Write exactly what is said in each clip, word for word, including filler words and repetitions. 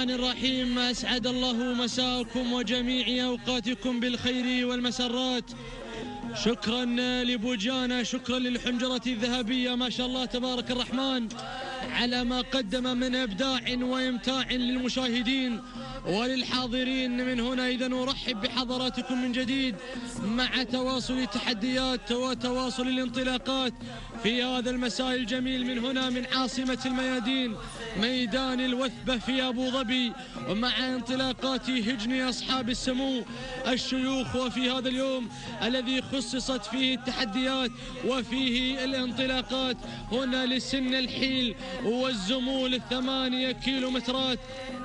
الرحمن الرحيم. أسعد الله مساءكم وجميع أوقاتكم بالخير والمسرات. شكرا لبوجانا، شكرا للحنجرة الذهبية، ما شاء الله تبارك الرحمن على ما قدم من إبداع وإمتاع للمشاهدين وللحاضرين من هنا. إذا نرحب بحضراتكم من جديد مع تواصل التحديات وتواصل الانطلاقات في هذا المساء الجميل من هنا من عاصمة الميادين ميدان الوثبة في أبو ظبي، ومع انطلاقات هجن أصحاب السمو الشيوخ. وفي هذا اليوم الذي خصصت فيه التحديات وفيه الانطلاقات هنا لسن الحيل والزمول الثمانية كيلومترات.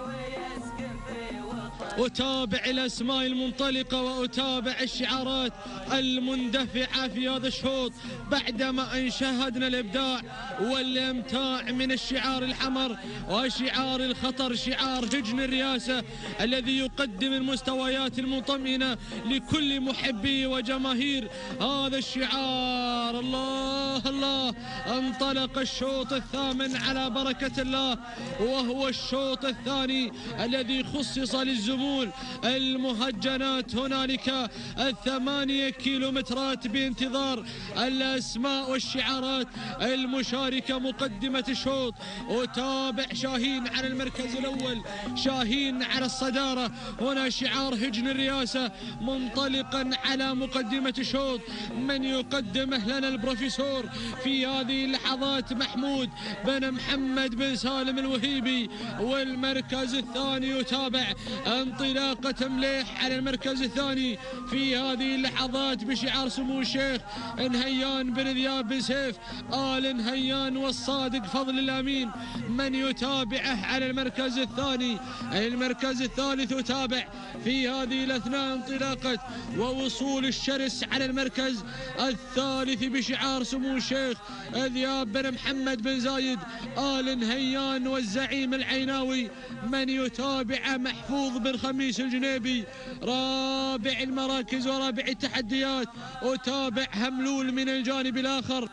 أتابع الأسماء المنطلقة وأتابع الشعارات المندفعة في هذا الشوط بعدما أن شاهدنا الإبداع والإمتاع من الشعار الحمر وشعار الخطر، شعار هجن الرئاسة الذي يقدم المستويات المطمئنة لكل محبي وجماهير هذا الشعار. الله الله، انطلق الشوط الثامن على بركة الله، وهو الشوط الثاني الذي خصص للزمول المهجنات. هنالك الثمانية كيلومترات بانتظار الأسماء والشعارات المشاركة. مقدمة الشوط أتابع شاهين على المركز الأول، شاهين على الصدارة. هنا شعار هجن الرئاسة منطلقا على مقدمة الشوط. من يقدمه لنا البروفيسور في هذه اللحظات محمود بن محمد بن سالم الوهيبي. والمركز الثاني يتابع انطلاقة مليح على المركز الثاني في هذه اللحظات بشعار سمو الشيخ نهيان بن ذياب بن سيف آل نهيان والصادق فضل الأمين. من يتابعه على المركز الثاني. المركز الثالث يتابع في هذه الأثناء انطلاقة ووصول الشرس على المركز الثالث بشعار سمو الشيخ ذياب بن محمد بن زايد آل نهيان والزعيم العيناوي. من يتابع محفوظ بن خميس الجنيبي رابع المراكز ورابع التحديات. أتابع هملول من الجانب الآخر.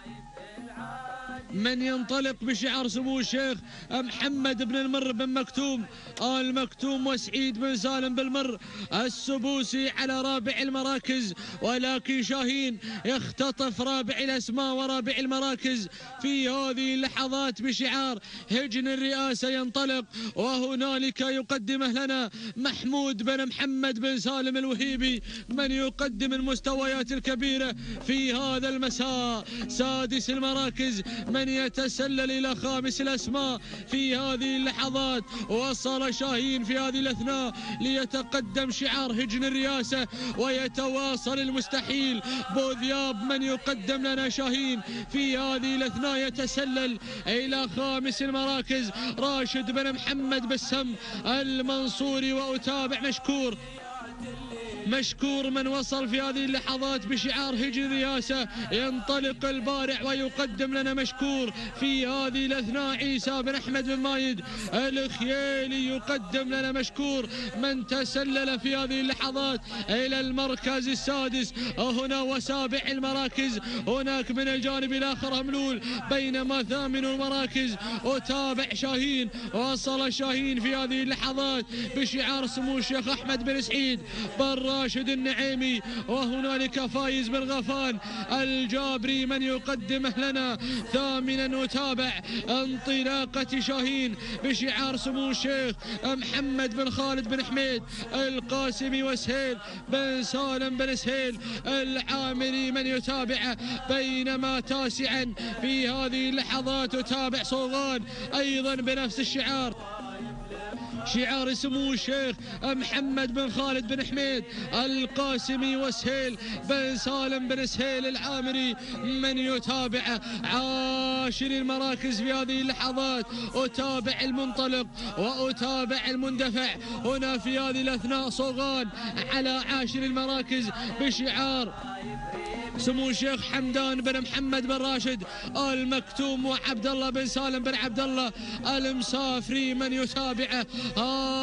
من ينطلق بشعار سمو الشيخ محمد بن المر بن مكتوم آل مكتوم وسعيد بن سالم بالمر السبوسي على رابع المراكز. ولكن شاهين يختطف رابع الأسماء ورابع المراكز في هذه اللحظات بشعار هجن الرئاسة ينطلق. وهنالك يقدمه لنا محمود بن محمد بن سالم الوهيبي، من يقدم المستويات الكبيرة في هذا المساء. سادس المراكز من يتسلل إلى خامس الأسماء في هذه اللحظات. وصل شاهين في هذه الأثناء ليتقدم شعار هجن الرئاسة ويتواصل المستحيل. بوذياب من يقدم لنا شاهين في هذه الأثناء يتسلل إلى خامس المراكز. راشد بن محمد بالسم المنصوري. وأتابع مشكور مشكور من وصل في هذه اللحظات بشعار هجن الرئاسة. ينطلق البارع ويقدم لنا مشكور في هذه الأثناء. عيسى بن أحمد بن مايد الخيالي يقدم لنا مشكور. من تسلل في هذه اللحظات إلى المركز السادس هنا وسابع المراكز هناك من الجانب الآخر هملول، بينما ثامن المراكز أتابع شاهين. وصل شاهين في هذه اللحظات بشعار سمو الشيخ أحمد بن سعيد بن راشد النعيمي. وهنالك فايز بن غفان الجابري من يقدمه لنا ثامنا. وتابع انطلاقة شاهين بشعار سمو الشيخ محمد بن خالد بن حميد القاسمي وسهيل بن سالم بن سهيل العامري من يتابعه. بينما تاسعا في هذه اللحظات يتابع صوغان أيضا بنفس الشعار، شعار سمو الشيخ محمد بن خالد بن حميد القاسمي وسهيل بن سالم بن سهيل العامري. من يتابع عاشر المراكز في هذه اللحظات. أتابع المنطلق وأتابع المندفع هنا في هذه الأثناء. صوغان على عاشر المراكز بشعار سمو الشيخ حمدان بن محمد بن راشد آل مكتوم وعبد الله بن سالم بن عبد الله المسافري. من يتابعه آه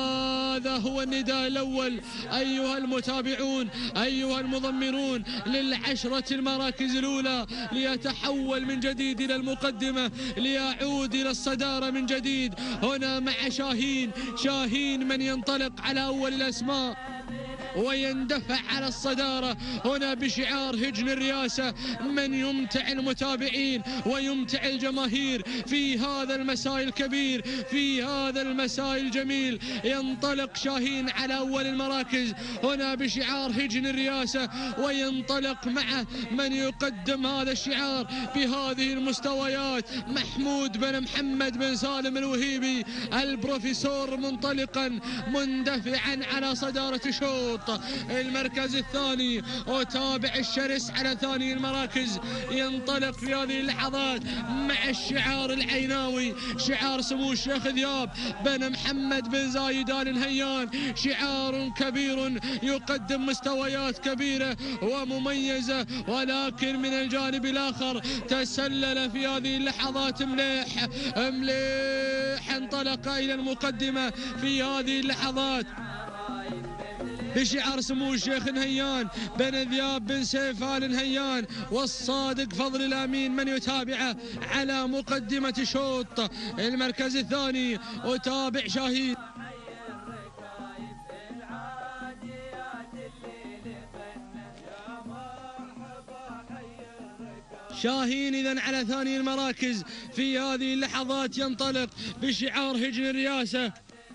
هذا هو النداء الأول أيها المتابعون، أيها المضمرون للعشرة المراكز الأولى، ليتحول من جديد إلى المقدمة، ليعود إلى الصدارة من جديد. هنا مع شاهين، شاهين من ينطلق على أول الأسماء ويندفع على الصدارة هنا بشعار هجن الرئاسة، من يمتع المتابعين ويمتع الجماهير في هذا المساء الكبير، في هذا المساء الجميل. ينطلق شاهين على أول المراكز هنا بشعار هجن الرئاسة، وينطلق معه من يقدم هذا الشعار بهذه المستويات، محمود بن محمد بن سالم الوهيبي البروفيسور، منطلقا مندفعا على صدارة شوط المركز الثاني. وتابع الشرس على ثاني المراكز، ينطلق في هذه اللحظات مع الشعار العيناوي، شعار سمو الشيخ ذياب بن محمد بن زايد آل نهيان، شعار كبير يقدم مستويات كبيرة ومميزة، ولكن من الجانب الآخر تسلل في هذه اللحظات مليح، مليح انطلق إلى المقدمة في هذه اللحظات بشعار سمو الشيخ نهيان بن ذياب بن سيف آل نهيان، والصادق فضل الأمين من يتابعه على مقدمة شوط المركز الثاني. وتابع شاهين شاهين إذن على ثاني المراكز في هذه اللحظات، ينطلق بشعار هجن الرئاسة،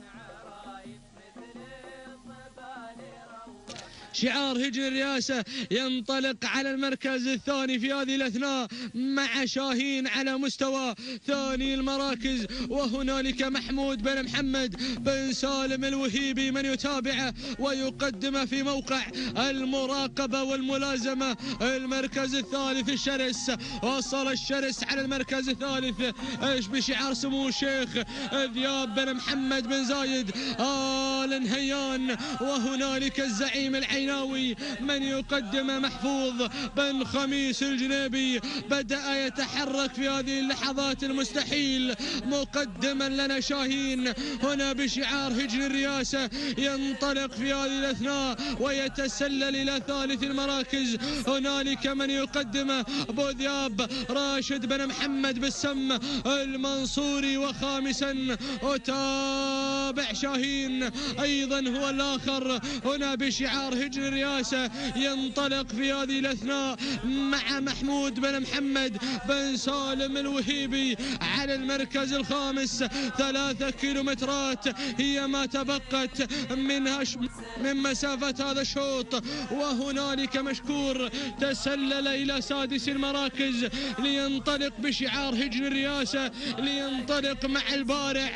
شعار هجن الرئاسة، ينطلق على المركز الثاني في هذه الأثناء مع شاهين على مستوى ثاني المراكز. وهنالك محمود بن محمد بن سالم الوهيبي من يتابعه ويقدمه في موقع المراقبة والملازمة. المركز الثالث الشرس، وصل الشرس على المركز الثالث بشعار سمو الشيخ ذياب بن محمد بن زايد آل نهيان. وهنالك الزعيم العين من يقدم محفوظ بن خميس الجنيبي، بدأ يتحرك في هذه اللحظات المستحيل مقدما لنا شاهين هنا بشعار هجن الرئاسة، ينطلق في هذه الأثناء ويتسلل إلى ثالث المراكز. هنالك من يقدم أبو ذياب راشد بن محمد بالسم المنصوري، وخامسا وتابع شاهين أيضا هو الآخر هنا بشعار هجن الرئاسة، ينطلق في هذه الأثناء مع محمود بن محمد بن سالم الوهيبي على المركز الخامس. ثلاثة كيلومترات هي ما تبقت منها من مسافة هذا الشوط. وهنالك مشكور تسلل إلى سادس المراكز لينطلق بشعار هجن الرئاسة، لينطلق مع البارع.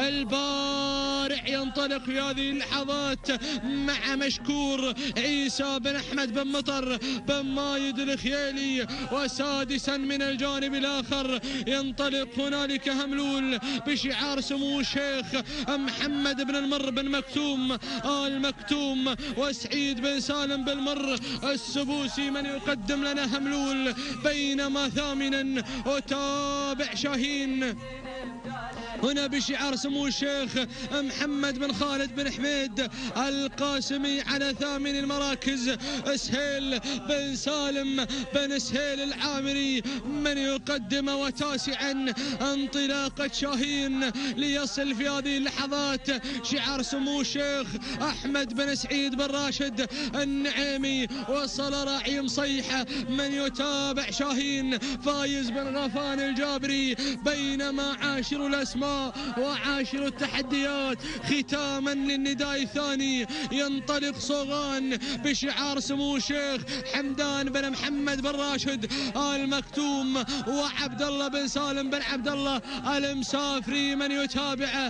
البارع ينطلق في هذه اللحظات مع مشكور عيسى بن أحمد بن مطر بن مايد الخيالي. وسادسا من الجانب الآخر ينطلق هنالك هملول بشعار سمو الشيخ محمد بن المر بن مكتوم آل مكتوم، وسعيد بن سالم بن مر السبوسي من يقدم لنا هملول. بينما ثامنا وتابع شاهين هنا بشعار سمو الشيخ محمد بن خالد بن حميد القاسمي على ثامن المراكز. سهيل بن سالم بن سهيل العامري من يقدم. وتاسعا انطلاقة شاهين ليصل في هذه اللحظات شعار سمو الشيخ أحمد بن سعيد بن راشد النعيمي. وصل راعي مصيحة من يتابع شاهين فايز بن غفان الجابري. بينما عاشر الأسماء وعاشر التحديات ختاما للنداء الثاني ينطلق صوغان بشعار سمو الشيخ حمدان بن محمد بن راشد آل مكتوم، وعبد الله بن سالم بن عبد الله المسافري من يتابعه.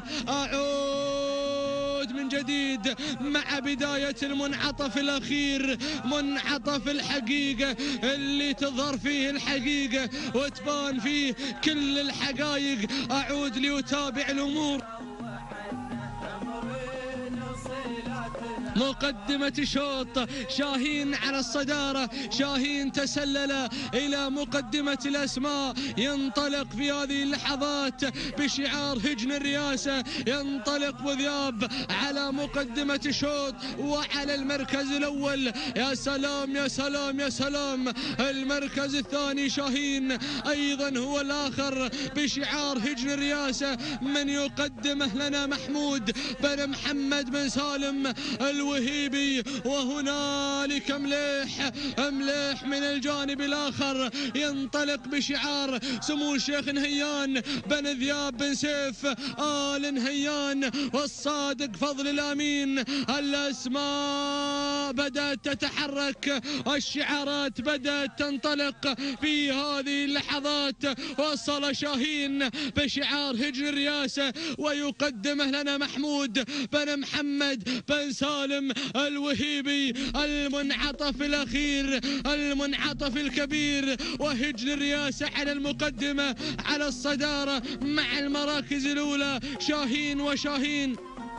أعود من جديد مع بداية المنعطف الأخير، منعطف الحقيقة اللي تظهر فيه الحقيقة وتبان فيه كل الحقائق. أعود ليتابع الأمور مقدمة شوط. شاهين على الصدارة، شاهين تسلل إلى مقدمة الأسماء، ينطلق في هذه اللحظات بشعار هجن الرئاسة، ينطلق بذياب على مقدمة شوط وعلى المركز الأول. يا سلام يا سلام يا سلام. المركز الثاني شاهين أيضا هو الآخر بشعار هجن الرئاسة، من يقدمه لنا محمود بن محمد بن سالم الوهيبي. وهنالك مليح مليح من الجانب الآخر ينطلق بشعار سمو الشيخ نهيان بن ذياب بن سيف آل نهيان والصادق فضل الأمين. الأسماء بدأت تتحرك، الشعارات بدأت تنطلق في هذه اللحظات. وصل شاهين بشعار هجن الرئاسة ويقدمه لنا محمود بن محمد بن سالم الوهيبي، المنعطف الأخير، المنعطف الكبير. وهجن الرئاسة على المقدمة على الصدارة مع المراكز الأولى شاهين وشاهين.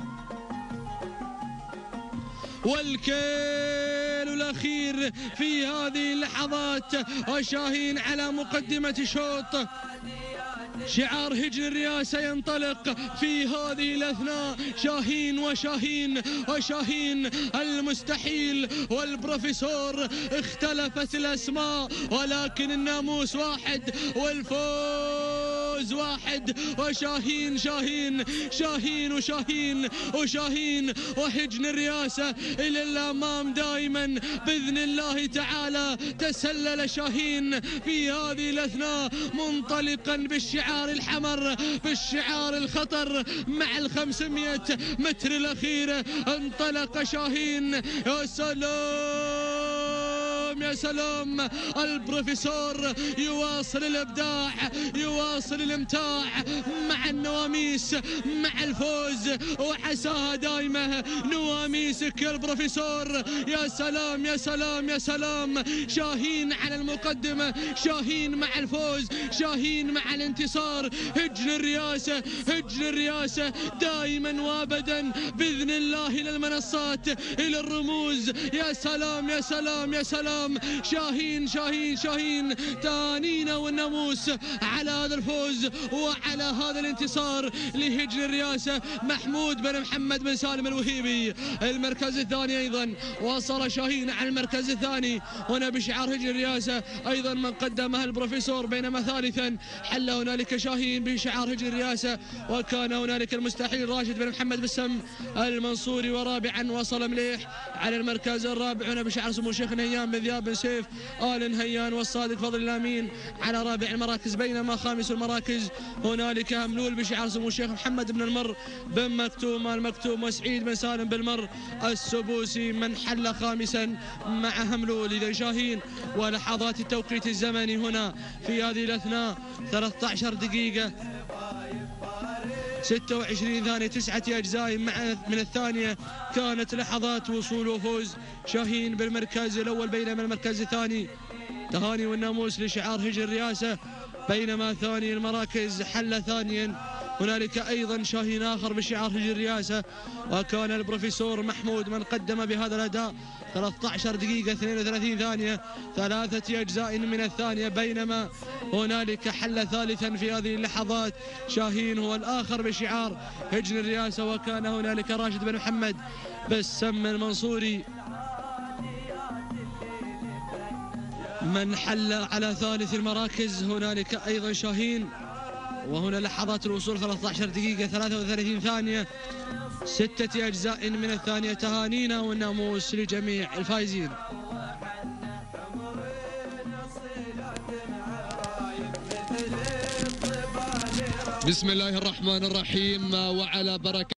والكيل الأخير في هذه اللحظات وشاهين على مقدمة شوط. شعار هجن الرئاسة ينطلق في هذه الأثناء. شاهين وشاهين وشاهين المستحيل والبروفيسور. اختلفت الأسماء ولكن الناموس واحد والفوز واحد. وشاهين شاهين شاهين وشاهين وشاهين وهجن الرئاسة إلى الأمام دائما بإذن الله تعالى. تسلل شاهين في هذه الأثناء منطلقا بالشعار الحمر، بالشعار الخطر مع الخمسمائة متر الأخيرة. انطلق شاهين. يا سلام يا سلام. البروفيسور يواصل الإبداع، يواصل الامتاع مع النواميس، مع الفوز وعساها دائمة نواميسك يا البروفيسور. يا سلام يا سلام يا سلام. شاهين على المقدمة، شاهين مع الفوز، شاهين مع الانتصار. هجن الرئاسة، هجن الرئاسة دائما وابدا بإذن الله إلى المنصات، إلى الرموز. يا سلام يا سلام يا سلام. شاهين شاهين شاهين تانينا والناموس على هذا الفوز وعلى هذا الانتصار لهجن الرئاسة محمود بن محمد بن سالم الوهيبي. المركز الثاني أيضا وصل شاهين على المركز الثاني هنا بشعار هجن الرئاسة أيضا من قدمها البروفيسور، بينما ثالثا حل هنالك شاهين بشعار هجن الرئاسة وكان هنالك المستحيل راشد بن محمد بن سم المنصوري. ورابعا وصل مليح على المركز الرابع هنا بشعار سمو الشيخ نهيان بن ذياب بن سيف آل نهيان والصادق فضل الأمين على رابع المراكز. بينما خامس المراكز هنالك هملول بشعار سمو الشيخ محمد بن المر بن مكتوم المكتوم وسعيد بن سالم بالمر السبوسي من حل خامسا مع هملول. إذا شاهين ولحظات التوقيت الزمني هنا في هذه الأثناء ثلاثة عشر دقيقة ستة وعشرين ثانية تسعة أجزاء مع من الثانية كانت لحظات وصول وفوز شاهين بالمركز الأول. بينما المركز الثاني تهاني والناموس لشعار هجن الرئاسة. بينما ثاني المراكز حل ثانيا هنالك أيضا شاهين آخر بشعار هجن الرئاسة وكان البروفيسور محمود من قدم بهذا الأداء ثلاثة عشر دقيقة اثنين وثلاثين ثانية ثلاثة أجزاء من الثانية. بينما هنالك حل ثالثا في هذه اللحظات شاهين هو الآخر بشعار هجن الرئاسة وكان هنالك راشد بن محمد بالسم المنصوري من حل على ثالث المراكز. هنالك أيضا شاهين وهنا لحظات الوصول ثلاثة عشر دقيقة ثلاثة وثلاثين ثانية ستة أجزاء من الثانية. تهانينا والناموس لجميع الفائزين. بسم الله الرحمن الرحيم وعلى بركة